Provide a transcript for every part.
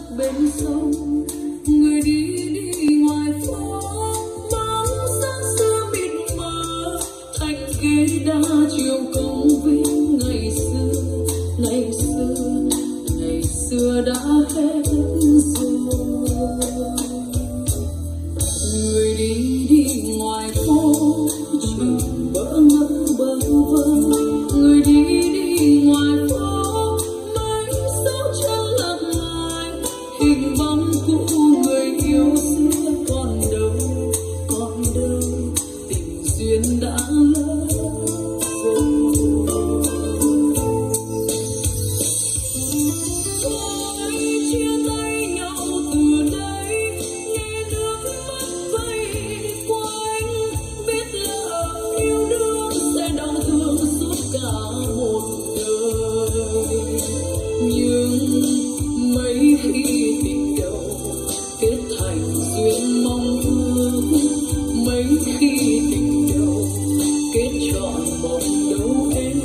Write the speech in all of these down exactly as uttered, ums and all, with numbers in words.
bên sông, người đi đi ngoài phố bóng sáng xưa mịt mờ, thành ghế đá chiều công viên ngày xưa, ngày xưa, ngày xưa đã hết rồi. Người đi đi ngoài phố chợt bỡ ngỡ bơ vơ, người đi đi ngoài phố mấy dấu chân lặp lại, hình bóng cũ người yêu xưa còn đâu, còn đâu, tình duyên đã lỡ rồi. Thôi chia tay nhau từ đây, nghe nước mắt vây quanh, biết lỡ yêu đương sẽ đau thương suốt cả một đời. Nhưng mấy khi tình đầu kết thành duyên mong ước, mấy khi tình đầu kết trọn mộng đâu em.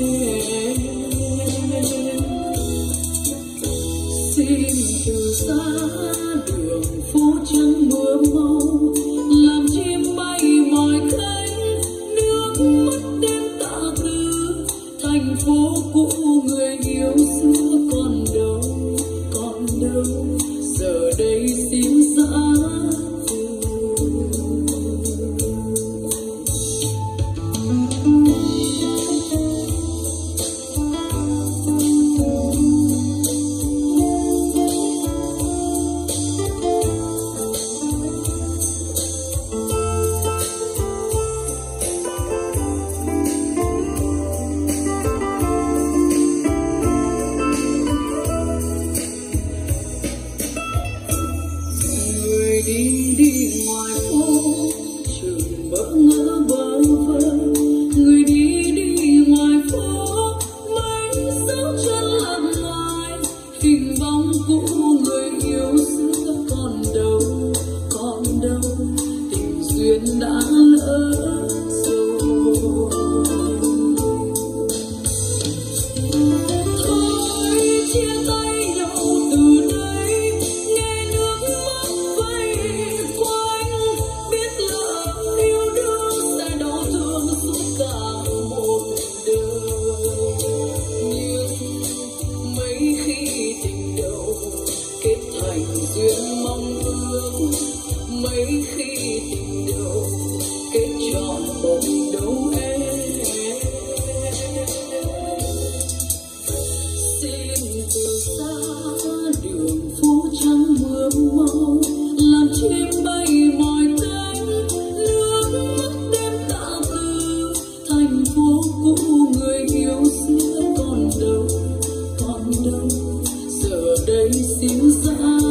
Xin từ xa đường phố trắng mưa mau, làm chim bay mỏi cánh, nước mắt đêm tạ tư, thành phố cũ người yêu xưa còn đâu, còn đâu, giờ đây xin giã từ. Đi đi ngoài phố chợt bỡ ngỡ bơ vơ, người đi đi ngoài phố mấy dấu chân lặp lại, hình bóng cũ người yêu xưa còn đâu, còn đâu, tình duyên đã lỡ rồi. Thôi chia tay nhau từ đây, nghe nước mắt vây quanh, biết lỡ yêu đương sẽ đau thương suốt cả một đời. Nhưng mấy khi tình đầu kết thành duyên mong ước, mấy khi tình đầu kết trọn mộng đâu em. Xin từ xa đường phố trắng mưa mau, làm chim bay mỏi cánh, nước mắt đêm tạ tư, thành phố cũ người yêu xưa còn đâu, còn đâu, giờ đây xin giã